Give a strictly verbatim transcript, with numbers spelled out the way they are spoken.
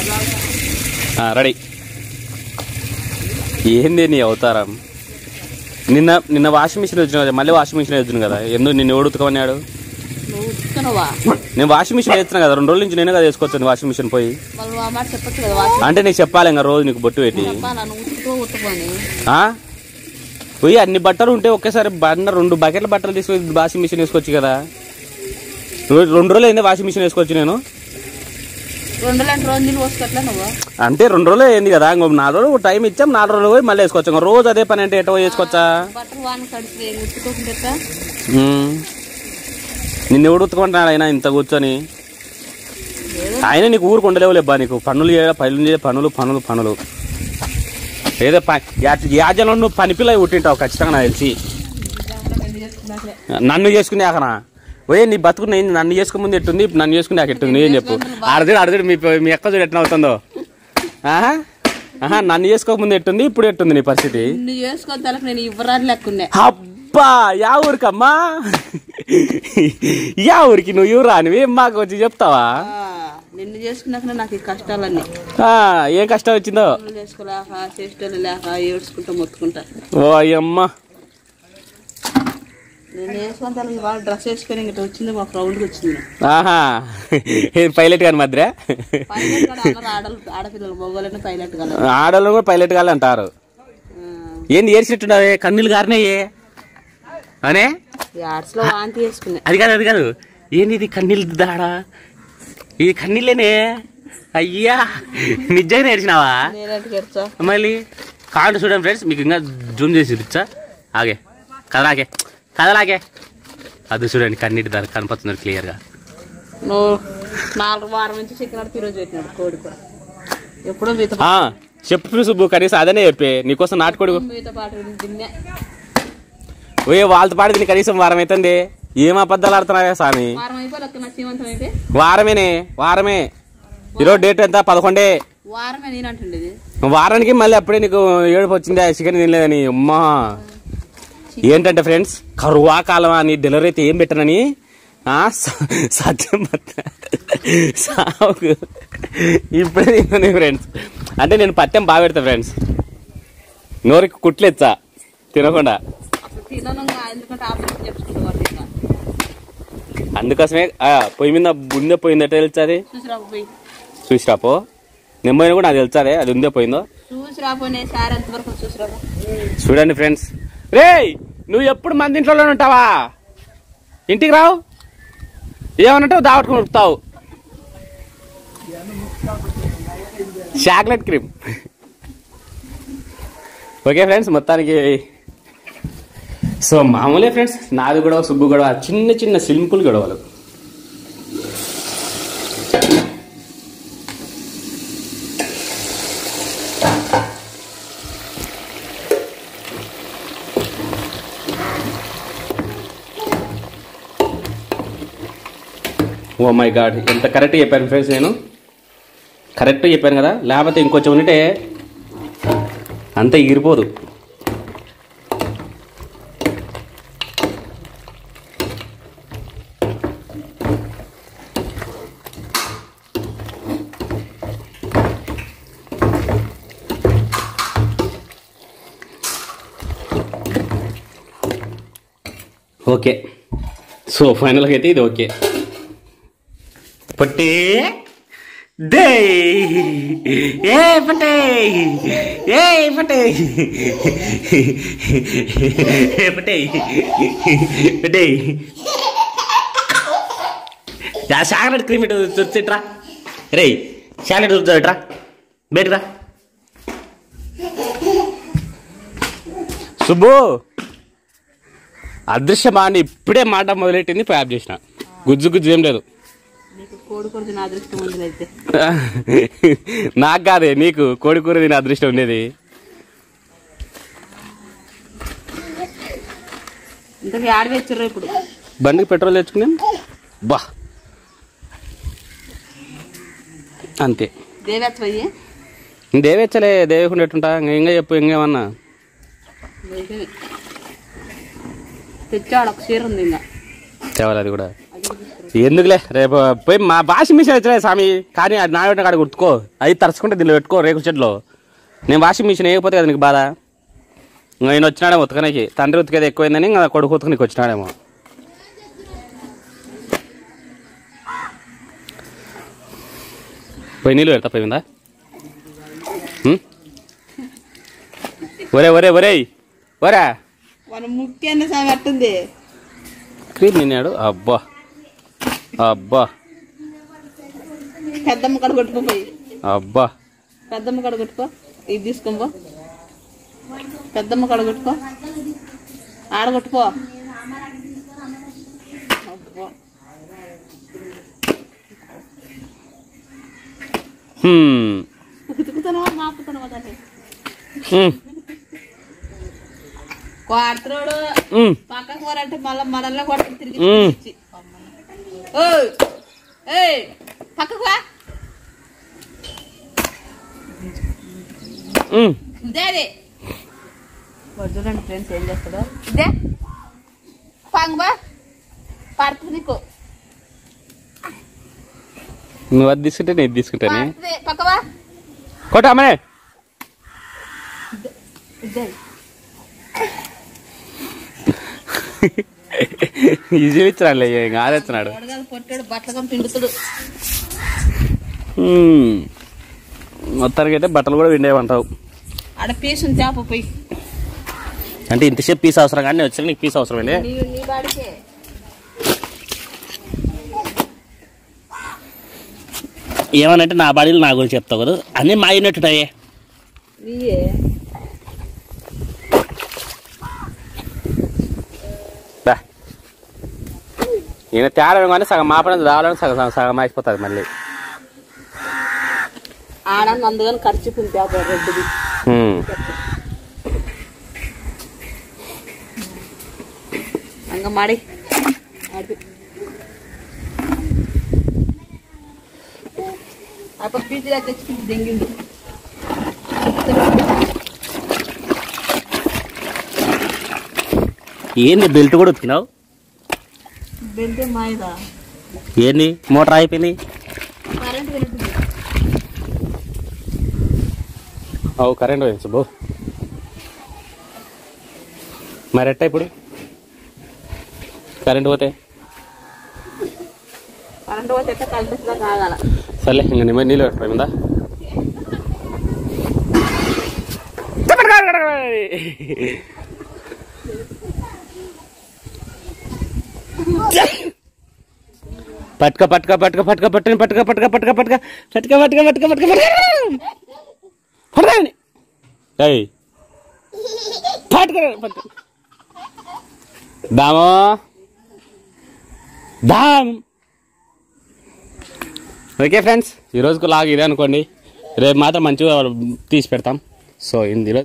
Ready. ఏంది నీ అవతారం? నిన్న నిన్న వాషింగ్ మిషన్ వచ్చిన కదా, మళ్ళీ వాషింగ్ మిషన్ వచ్చింది కదా, ఎందుకు నిన్ను ఎవడు ఉతకమన్నాడు? నేను వాషింగ్ మిషన్ వేస్తున్నా కదా, రెండు రోజుల నుంచి నేనే కదా వేసుకోవచ్చు వాషింగ్ మిషన్ పోయి. అంటే నీకు చెప్పాలి ఇంకా రోజు నీకు బొట్టు పెట్టి పోయి అన్ని బట్టలు ఉంటే ఒకేసారి బండ రెండు బకెట్ల బట్టలు తీసుకొని వాషింగ్ మిషన్ వేసుకోవచ్చు కదా. రెండు రోజులు అయింది వాషింగ్ మిషన్ వేసుకోవచ్చు నేను. అంటే రెండు రోజులు అయింది కదా, నాలుగు రోజులు టైం ఇచ్చాం, నాలుగు రోజులు పోయి మళ్ళీ వేసుకోవచ్చు. రోజు అదే పని అంటే ఎటో వేసుకోవచ్చా? నిన్ను ఎవడు ఉతుకుంటున్నాడు ఆయన ఇంత కూర్చొని? ఆయన నీకు ఊరికి ఉండలేవులేబ్బా, నీకు పనులు పనులు పనులు పనులు పనులు ఏదో యాజనం నువ్వు పని పిల్ల పుట్టింటావు ఖచ్చితంగా నాకు తెలిసి. నన్ను చేసుకునే ఆకనా పోయే నీ బతుకు నేను నన్ను చేసుకుని ముందు ఎట్టుంది, నన్ను చేసుకుని నాకు ఎట్టుంది ఏం చెప్పు. అడదుడు అడదుడు మీ మీ ఎక్క చూడు ఎట్లా అవుతుందో. ఆహా ఆహా నన్ను చేసుకోకముందు ఎట్టుంది, ఇప్పుడు ఎట్టుంది నీ పరిస్థితి? అబ్బా యా ఊరికమ్మా, యా ఊరికి నువ్వు ఎవరు రానివి మాకు వచ్చి చెప్తావా? నిన్ను చేసుకున్నాక నాకు కష్టాలన్నీ. ఏం కష్టం వచ్చిందో? చేసుకోలేక చేష్టలు లేక ఏడ్చుకుంటా మొత్తుకుంటా. ఓ అయ్యమ్మా, నేను వేసుకుంటాను ఇవాళ డ్రెస్ వేసుకొని ఇంకటి వచ్చింది మాకు రౌండ్కి వచ్చింది. ఆహా పైలట్ గాని మధ్య ఆడపిల్లలు మగవాళ్ళని పైలట్ గా, ఆడవాళ్ళు కూడా పైలట్ గాలి అంటారు. ఏంది ఏడ్చినట్టున్నావే, కన్నీళ్ళు గారినాయే అనే వాంతి వేసుకున్నా. అది కాదు అది కాదు, ఏంది ఇది కన్నీళ్ళు దాడా? ఇది కన్నీళ్ళేనే అయ్యా, నిజంగా ఏడ్చినావా? మళ్ళీ కాంట చూడండి ఫ్రెండ్స్, మీకు ఇంకా జూమ్ చేసి చూపించా. ఆగే కదలాగే కదలాగే అది చూడండి, కన్నీటి ధర కనపడుతున్నారు క్లియర్ గా. నువ్వు నాలుగు వారం నుంచి చికెన్ ఈరోజు పెట్టినాడు కోడి కూడా. ఎప్పుడో మీతో చెప్పు సుబ్బు, కనీసం అదనే చెప్పే నీకోసం నాటుకోడి మీతో పాటు తిన్నా. ఓ వాళ్ళతో పాటు తిని కనీసం వారం అవుతుంది. ఏం అబద్ధాలు ఆడుతున్నావే స్వామి? వారమేనే వారమే. ఈరోజు డేట్ ఎంత? పదకొండే. వారానికి మళ్ళీ అప్పుడే నీకు ఏడుపు వచ్చింది చికెన్ తినలేదని. అమ్మా ఏంటంటే ఫ్రెండ్స్, కరువా కాలమా నీ డెలివరీ అయితే ఏం పెట్టనని సత్యం సాగు ఇప్పుడే తిన్నాను ఫ్రెండ్స్. అంటే నేను పత్యం బాగా పెడతా ఫ్రెండ్స్, నోరికి కుట్లెచ్చా తినకుండా. అందుకోసమే పొయ్యి మీద ఉందే పోయిందో తెలుస్తుంది. చూసిరాపో నెమ్మది కూడా నాకు తెలుస్తుంది అది ఉందే పోయిందో. చూడండి ఫ్రెండ్స్. రే నువ్వు ఎప్పుడు మంది ఇంట్లోనే ఉంటావా? ఇంటికి రావు, ఏమనంటావు దావట్టుకుని ఉరుకుతావు. Chocolate cream. ఓకే ఫ్రెండ్స్, మొత్తానికి సో మామూలే ఫ్రెండ్స్, నాది గొడవ సుబ్బు గొడవ, చిన్న చిన్న సింపుల్ గొడవలు. ఓ మై గాడ్, ఎంత కరెక్ట్ చెప్పాను ఫ్రెండ్స్, నేను కరెక్ట్ చెప్పాను కదా, లేకపోతే ఇంకొంచెం ఉంటే అంత ఎగిరిపోదు. ఓకే, సో ఫైనల్గా అయితే ఇది ఓకే. పట్టే దే ఏ పట్టే ఏ పట్టే పట్టే పట్టే చాక్లెట్ క్రీమ్ ఇటు చూసిట్రా. రే చాక్లెట్ చూద్దాట్రా, బయటరా. సుబ్బు అదృశ్యమా అని ఇప్పుడే మాట మొదలెట్టింది, ప్యాప్ చేసిన. గుజ్జు గుజ్జు ఏం లేదు. నాకు కాదే, నీకు కోడి కూర తినే అదృష్టం ఉండేది. ఇప్పుడు బండికి పెట్రోల్ తెచ్చుకున్నాం బా అంతే. దేవేచ్చలే, దేవేకుండా ఎట్టుంటా ఇంకా చెప్పు. ఇంకేమన్నా తెచ్చాడు ఒక చీర ఉంది ఇంకా తేవాలి, అది కూడా ఎందుకులే రేపు పోయి మా వాషింగ్ మిషన్ వచ్చినాయి స్వామి, కానీ అది నాయన కాడ కుట్టుకో, అది తరుచుకుంటే దీనిలో పెట్టుకో రేకు చెట్లో. నేను వాషింగ్ మిషన్ వేయకపోతే కదా నీకు బాధ. ఇంకా ఆయన వచ్చినాడేమో ఉతకనికి, తండ్రి ఉతికేది ఎక్కువైందని ఇంకా కొడుకు ఉతకనికి వచ్చినాడేమో. పోయి నీళ్ళు పెడతా పోయిందా? ఒరే ఒరే ఒరే ఒరా క్రీమ్ తిన్నాడు. అబ్బా అబ్బా పెద్దమ్మ కడ కొట్టుకోపోయి అబ్బా పెద్దమ్మ కడ కొట్టుకో, ఇది తీసుకోబో పెద్దమ్మ కడ కొట్టుకో, ఆడ కొట్టుకో. ఉతుకుతున్నావా మాపుతున్నావా దాన్ని కొడుతున్నాడు పక్కకు పోరంటే మళ్ళీ మనల్ని కొడుకు తిరిగి పక్కకు ఇదే చూడండి ఫ్రెండ్స్ ఏం చేస్తాడు. ఇదే పాంగబా పడుతుంది నీకు. నువ్వు అది తీసుకుంటే నేను తీసుకుంటాను. పక్కవా కొట్ట అమ్మనే ఈజీ ఇచ్చినాడులే, ఇంకా ఆరేస్తున్నాడు. పొట్టాడు బట్టలు పిండుతాడు. మొత్తానికి అయితే బట్టలు కూడా విండేవంటావు. ఆడ పీస్ ఉంది చేప పోయి అంటే ఇంతసేపు పీస్ అవసరం కానీ వచ్చా నీకు పీస్ అవసరమే. ఏమనంటే నా బాడీలు నా గురించి చెప్తావు కదా, అన్నీ మా అయినట్టున్నాయే. ఈయన తేడా కానీ సగం మాపడం రావాలని సగం సగం సగం అయిపోతుంది మళ్ళీ. ఆడని అందుకని ఖర్చు రెడ్డిది అంగ మాడి అప్పుడు పీచుగా తెచ్చుకుంటే దెంగిండు. ఏంది బెల్ట్ కూడా ఉతికినావు? బెల్ట్ మాయదా ఏంది మోటార్ అయిపోయింది. కరెంట్ వెళ్తుంది. అవు కరెంట్ పోయింది బో. మరి ఎట్టా ఇప్పుడు కరెంట్ పోతే? కరెంట్ పోతే ఎట్లా కలిపిస్తా కాగల. సర్లే ఇంకా నిమ్మ నీళ్ళు పెట్టిపోయిందా? పట్టుక పట్టుక పట్టుక పట్టుక పట్టుక పట్టుక పట్టుక పట్టుక పట్టుక పట్టుక పట్టుక పట్టుక పట్టుక పట్టుక పట్టుక పట్టుక దామో దామ్. ఓకే ఫ్రెండ్స్, ఈరోజుకు లాగ్ ఇదే అనుకోండి. రేపు మాత్రం మంచిగా తీసి పెడతాం. సో ఇందులో